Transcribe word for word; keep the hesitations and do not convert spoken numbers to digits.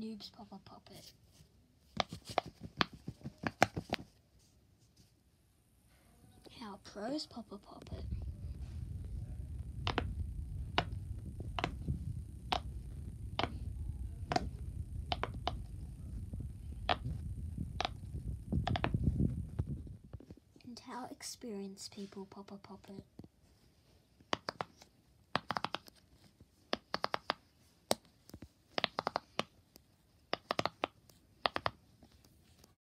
noobs pop a popit. How pros pop a popit. And how experienced people pop a popit.